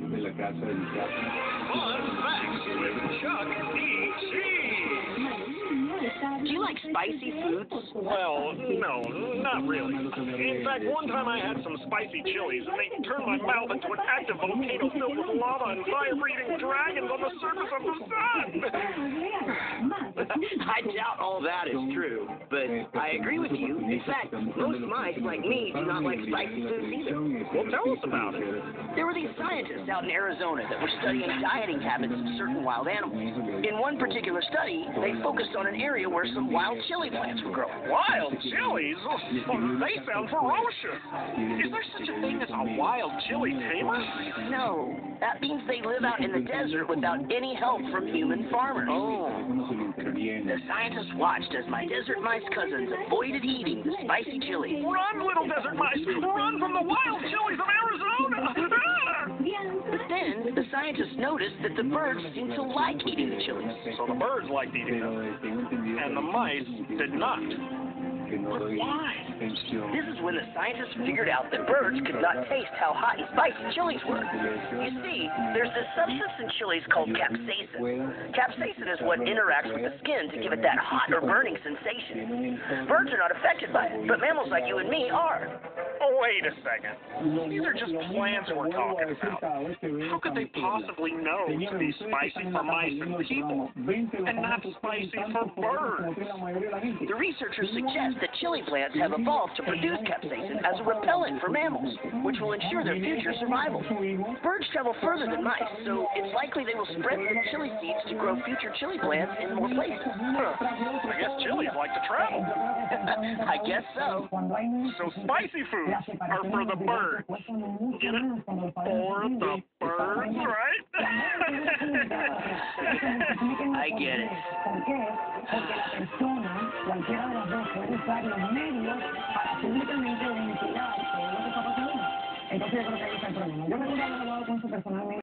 Fun facts with Chuck E. Cheese. Do you like spicy foods? Well, no, not really. In fact, one time I had some spicy chilies, and they turned my mouth into an active volcano filled with lava and fire-breathing dragons on the surface of the sun. I doubt all that is true, but I agree with you. In fact, most mice, like me, do not like spicy foods either. Well, tell us about it. There were these scientists out in Arizona that were studying dieting habits of certain wild animals. In one particular study, they focused on an area where some wild chili plants were growing. Wild chilies? Oh, they sound ferocious. Is there such a thing as a wild chili tamer? No, that means they live out in the desert without any help from human farmers. Oh. The scientists watched as my desert mice cousins avoided eating the spicy chili. Run, little desert mice! Run from the wild chilies of Arizona! But then, the scientists noticed that the birds seemed to like eating the chilies. So the birds liked eating them, and the mice did not. But why? This is when the scientists figured out that birds could not taste how hot and spicy chilies were. You see, there's this substance in chilies called capsaicin. Capsaicin is what interacts with the skin to give it that hot or burning sensation. Birds are not affected by it, but mammals like you and me are. Oh, wait a second. These are just plants we're talking about. How could they possibly know to be spicy for mice and people, and not spicy for birds? The researchers suggest that chili plants have evolved to produce capsaicin as a repellent for mammals, which will ensure their future survival. Birds travel further than mice, so it's likely they will spread the chili seeds to grow future chili plants in more places. Huh. I guess chilies like to travel. I guess so. So spicy foods are for the birds. Get it? For the birds, right? I get it. Cualquiera de las dos puede usar los medios para públicamente ventilar todo lo que está pasando. Entonces yo creo que ahí está el problema. Yo me he hablado con su personalmente.